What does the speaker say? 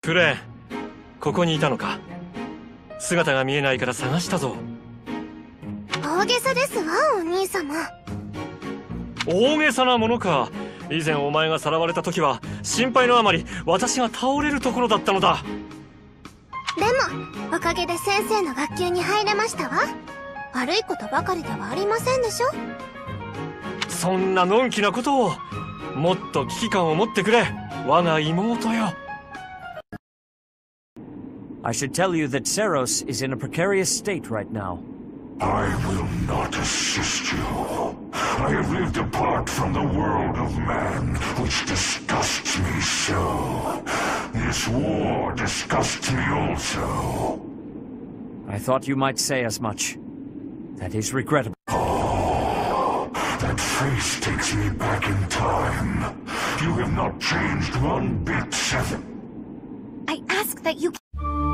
クレーン、ここにいたのか。姿が見えないから探したぞ。 大げさですわ、お兄様。 大げさなものか。以前お前がさらわれた時は心配のあまり私が倒れるところだったのだ。 でもおかげで先生の学級に入れましたわ。悪いことばかりではありませんでしょ。 そんなのんきなことを。もっと危機感を持ってくれ、我が妹よ。 I should tell you that Seros is in a precarious state right now. I will not assist you. I have lived apart from the world of man, which disgusts me so. This war disgusts me also. I thought you might say as much. That is regrettable. Oh, that face takes me back in time. You have not changed one bit, Seven. I ask that you